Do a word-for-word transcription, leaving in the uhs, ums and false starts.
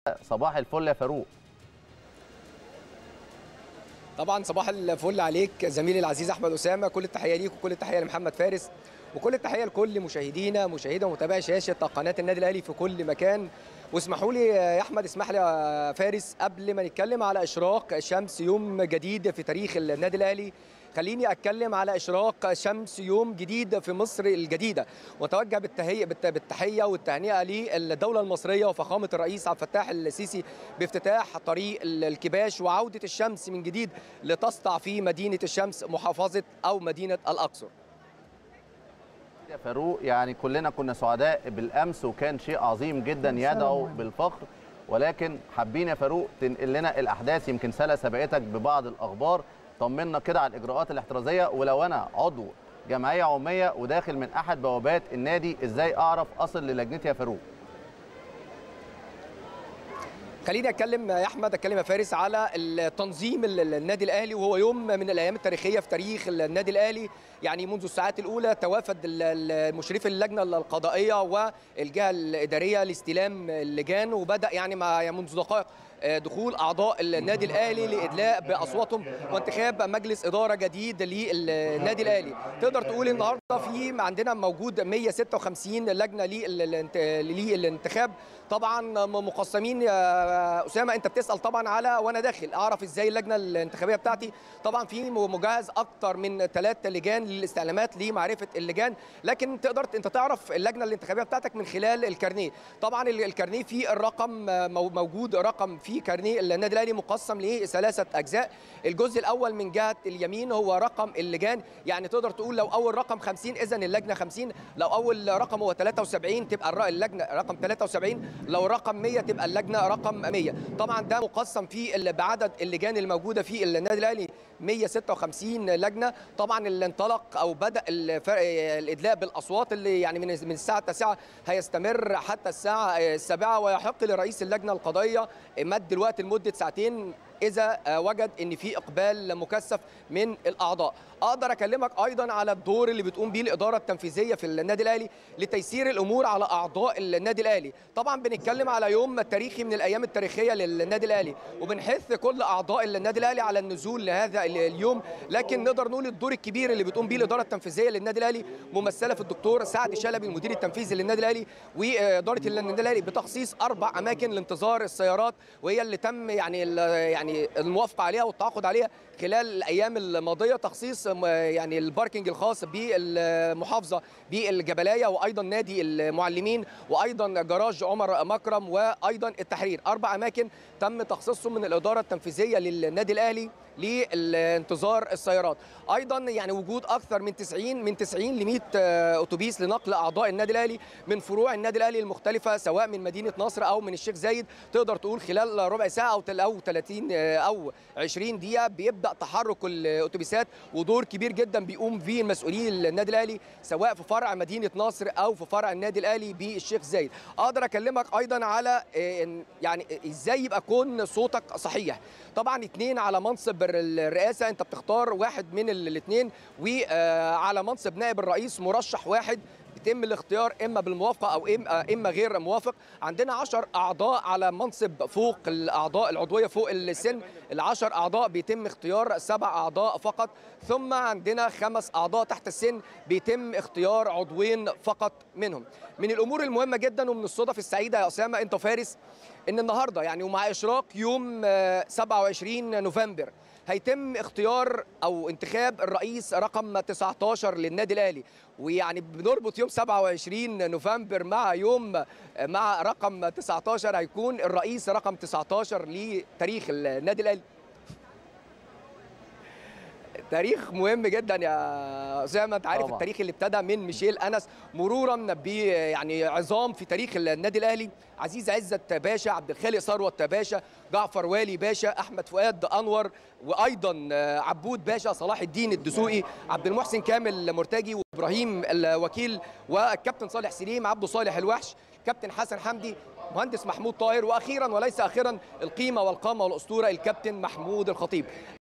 صباح الفل يا فاروق. طبعا صباح الفل عليك زميلي العزيز احمد اسامه، كل التحيه ليك وكل التحيه لمحمد فارس وكل التحيه لكل مشاهدينا مشاهدة ومتابعي شاشه قناه النادي الاهلي في كل مكان. واسمحوا لي يا احمد، اسمح لي يا فارس، قبل ما نتكلم على اشراق شمس يوم جديد في تاريخ النادي الاهلي، خليني اتكلم على اشراق شمس يوم جديد في مصر الجديده، واتوجه بالتهيئه بالتحيه والتهنئه للدوله المصريه وفخامه الرئيس عبد الفتاح السيسي بافتتاح طريق الكباش وعوده الشمس من جديد لتسطع في مدينه الشمس محافظه او مدينه الاقصر. يا فاروق يعني كلنا كنا سعداء بالامس وكان شيء عظيم جدا يدعو بالفخر، ولكن حابين يا فاروق تنقل لنا الاحداث، يمكن سلا سبقتك ببعض الاخبار، طمنا كده على الاجراءات الاحترازيه، ولو انا عضو جمعيه عموميه وداخل من احد بوابات النادي ازاي اعرف اصل للجنتي يا فاروق؟ خليني اتكلم يا احمد، اتكلم يا فارس على التنظيم النادي الاهلي، وهو يوم من الايام التاريخيه في تاريخ النادي الاهلي. يعني منذ الساعات الاولى توافد المشرف اللجنه القضائيه والجهه الاداريه لاستلام اللجان، وبدا يعني مع منذ دقائق دخول اعضاء النادي الاهلي لادلاء باصواتهم وانتخاب مجلس اداره جديد للنادي الاهلي. تقدر تقول النهارده في عندنا موجود مئة وستة وخمسين لجنه للانتخاب، طبعا مقسمين يا اسامه. انت بتسال طبعا على وانا داخل اعرف ازاي اللجنه الانتخابيه بتاعتي، طبعا في مجهز اكتر من ثلاث لجان للاستعلامات لمعرفه اللجان، لكن تقدر انت تعرف اللجنه الانتخابيه بتاعتك من خلال الكارنيه. طبعا الكارنيه في الرقم موجود، رقم في كارنيه النادي الاهلي مقسم لثلاثه اجزاء. الجزء الاول من جهه اليمين هو رقم اللجان، يعني تقدر تقول لو اول رقم خمسين اذا اللجنه خمسين، لو اول رقم هو ثلاثة وسبعين تبقى اللجنه رقم ثلاثة وسبعين، لو رقم مئة تبقى اللجنه رقم مئة. طبعا ده مقسم في بعدد اللجان الموجوده في النادي الاهلي مئة وستة وخمسين لجنه. طبعا اللي انطلق او بدا الادلاء بالاصوات اللي يعني من من الساعه التاسعة هيستمر حتى الساعه السابعة، ويحق لرئيس اللجنه القضائيه مد الوقت لمده ساعتين إذا وجد إن في إقبال مكثف من الأعضاء. أقدر أكلمك أيضا على الدور اللي بتقوم به الإدارة التنفيذية في النادي الأهلي لتيسير الأمور على أعضاء النادي الأهلي. طبعا بنتكلم على يوم تاريخي من الأيام التاريخية للنادي الأهلي، وبنحث كل أعضاء النادي الأهلي على النزول لهذا اليوم، لكن نقدر نقول الدور الكبير اللي بتقوم به الإدارة التنفيذية للنادي الأهلي ممثلة في الدكتور سعد شلبي المدير التنفيذي للنادي الأهلي وإدارة النادي الأهلي بتخصيص أربع أماكن لانتظار السيارات، وهي اللي تم يعني يعني الموافقه عليها والتعاقد عليها خلال الايام الماضيه، تخصيص يعني الباركنج الخاص بالمحافظه بالجبلايه وايضا نادي المعلمين وايضا جراج عمر مكرم وايضا التحرير. اربع اماكن تم تخصيصهم من الاداره التنفيذيه للنادي الاهلي لانتظار السيارات. ايضا يعني وجود اكثر من تسعين من تسعين ل مئة اتوبيس لنقل اعضاء النادي الاهلي من فروع النادي الاهلي المختلفه سواء من مدينه نصر او من الشيخ زايد. تقدر تقول خلال ربع ساعه او او ثلاثين او عشرين دقيقه بيبدا تحرك الاتوبيسات، ودور كبير جدا بيقوم به المسؤولين النادي الاهلي سواء في فرع مدينه نصر او في فرع النادي الاهلي بالشيخ زايد. اقدر اكلمك ايضا على يعني ازاي يبقى كون صوتك صحيح. طبعا اثنين على منصب الرئاسه انت بتختار واحد من الاثنين، وعلى منصب نائب الرئيس مرشح واحد يتم الاختيار اما بالموافقه او اما غير موافق. عندنا عشر اعضاء على منصب فوق الاعضاء العضويه فوق السن، العشر اعضاء بيتم اختيار سبع اعضاء فقط، ثم عندنا خمس اعضاء تحت السن بيتم اختيار عضوين فقط منهم. من الامور المهمه جدا ومن الصدف السعيده يا اسامه انت فارس ان النهارده يعني ومع اشراق يوم سبعة وعشرين نوفمبر هيتم اختيار او انتخاب الرئيس رقم تسعة عشر للنادي الاهلي، ويعني بنربط يوم سبعة وعشرين نوفمبر مع يوم مع رقم تسعة عشر هيكون الرئيس رقم تسعة عشر لتاريخ النادي الاهلي. تاريخ مهم جدا يا اسامه، انت عارف التاريخ اللي ابتدى من ميشيل انس مرورا ب يعني عظام في تاريخ النادي الاهلي، عزيز عزت باشا، عبد الخالق ثروت باشا، جعفر والي باشا، احمد فؤاد انور، وايضا عبود باشا، صلاح الدين الدسوقي، عبد المحسن كامل مرتجي، وابراهيم الوكيل، والكابتن صالح سليم، عبده صالح الوحش، كابتن حسن حمدي، مهندس محمود طاهر، واخيرا وليس اخيرا القيمه والقامه والاسطوره الكابتن محمود الخطيب.